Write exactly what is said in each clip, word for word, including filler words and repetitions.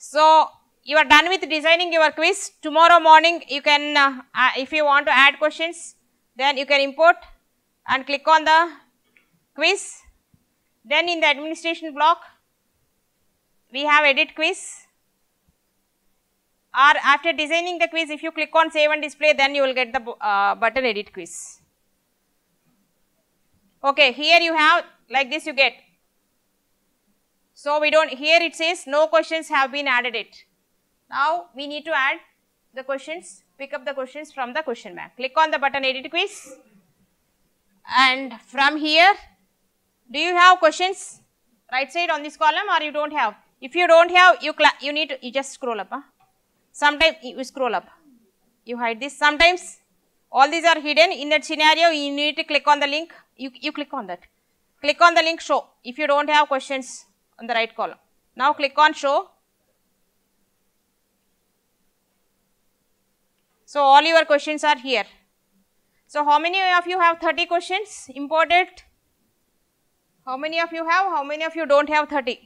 So, you are done with designing your quiz. Tomorrow morning you can, uh, uh, if you want to add questions, then you can import and click on the quiz. Then in the administration block, we have edit quiz. Or after designing the quiz, if you click on save and display, then you will get the uh, button edit quiz. Okay, here you have like this you get. So, we do not, here it says no questions have been added it. Now, we need to add the questions, pick up the questions from the question bank. Click on the button edit quiz, and from here, do you have questions right side on this column or you do not have? If you do not have, you, you need to, you just scroll up. Huh? Sometimes you scroll up, you hide this. Sometimes all these are hidden. In that scenario, you need to click on the link, you, you click on that. Click on the link show if you do not have questions on the right column. Now, click on show. So, all your questions are here. So, how many of you have thirty questions imported? How many of you have? How many of you do not have thirty?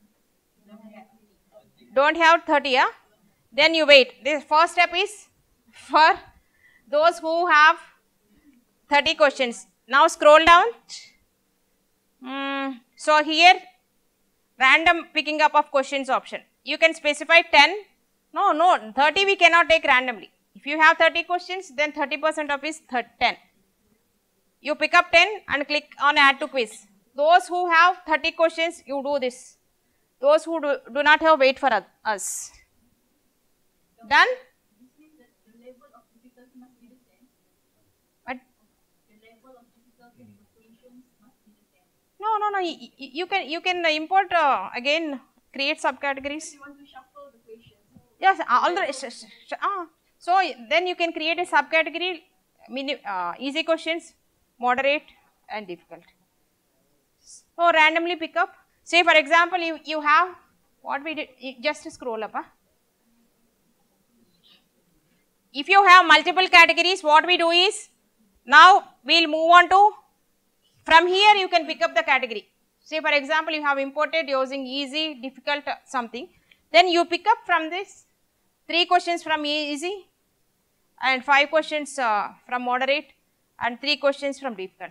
Do not have thirty, yeah? Then you wait. The first step is for those who have thirty questions. Now, scroll down. Mm, so, here random picking up of questions option. You can specify ten. No, no, thirty we cannot take randomly. If you have thirty questions, then thirty percent of is ten. You pick up ten and click on add to quiz. Those who have thirty questions, you do this. Those who do, do not have, wait for us. Done? What? No, no, no. You, you can you can import uh, again. Create subcategories. Yes, all the. Uh, so then you can create a subcategory. Mini, uh, easy questions, moderate, and difficult. So randomly pick up. Say for example, you you have what we did. Just scroll up. Huh? If you have multiple categories, what we do is now we will move on to. From here you can pick up the category. Say for example, you have imported using easy, difficult something, then you pick up from this three questions from easy and five questions uh, from moderate and three questions from difficult.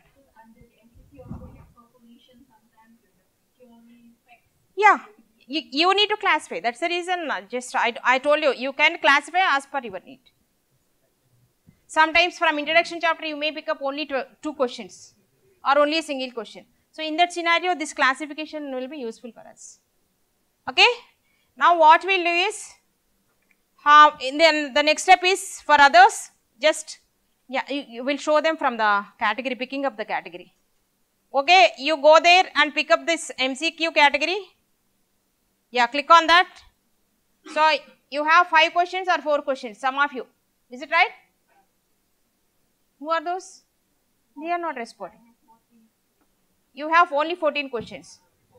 Yeah, you, you need to classify, that is the reason uh, just I, I told you, you can classify as per your need. Sometimes from introduction chapter you may pick up only two, two questions or only a single question. So, in that scenario this classification will be useful for us. Okay. Now, what we will do is, uh, then the next step is for others, just yeah you, you will show them from the category, picking up the category. Okay, you go there and pick up this M C Q category. Yeah, click on that. So, you have five questions or four questions, some of you, is it right? Who are those? They are not responding. You have only fourteen questions.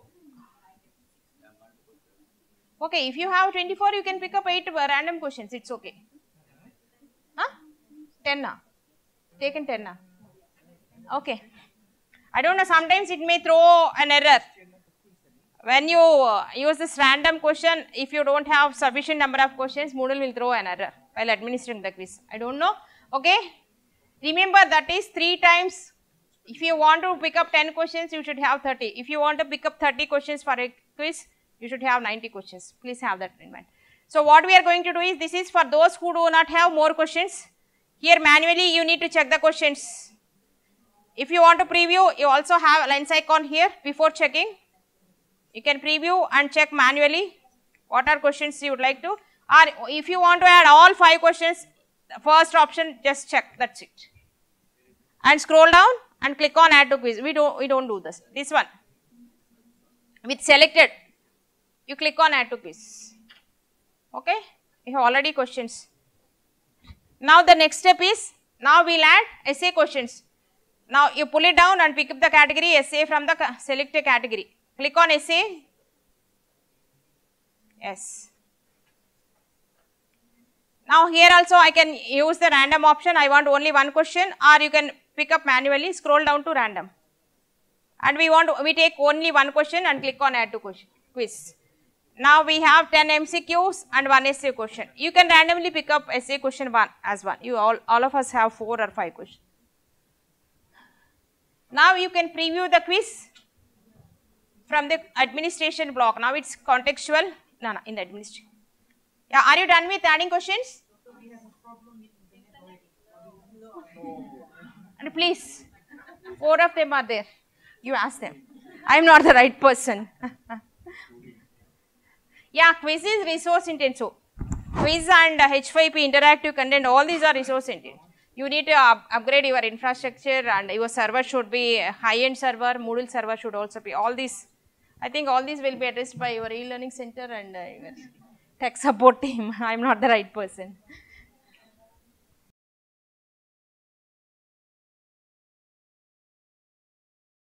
Okay, if you have twenty-four, you can pick up eight random questions, it is okay. Huh? ten na? Taken ten na? Okay. I do not know, sometimes it may throw an error. When you uh, use this random question, if you do not have sufficient number of questions, Moodle will throw an error while administering the quiz. I do not know. Okay. Remember that is three times. If you want to pick up ten questions, you should have thirty. If you want to pick up thirty questions for a quiz, you should have ninety questions. Please have that in mind. So, what we are going to do is, this is for those who do not have more questions. Here manually you need to check the questions. If you want to preview, you also have a lens icon here before checking. You can preview and check manually what are questions you would like to, or if you want to add all five questions, the first option just check, that is it. And scroll down and click on add to quiz. We don't we don't do this. This one with selected, you click on add to quiz. Okay, you have already questions. Now the next step is, now we will add essay questions. Now you pull it down and pick up the category essay from the selected category. Click on essay. Yes. Now here also I can use the random option. I want only one question, or you can pick up manually, scroll down to random. And we want to, we take only one question and click on add to question, quiz. Now we have ten M C Qs and one essay question. You can randomly pick up essay question one as one. You all, all of us have four or five questions. Now you can preview the quiz from the administration block. Now it's contextual. No, no, in the administration. Yeah, are you done with adding questions? And please, four of them are there. You ask them. I am not the right person. Yeah, quiz is resource intensive. Quiz and uh, H five P interactive content, all these are resource intensive. You need to up upgrade your infrastructure, and your server should be a high-end server, Moodle server should also be. All these, I think all these will be addressed by your e-learning center and uh, your tech support team. I am not the right person.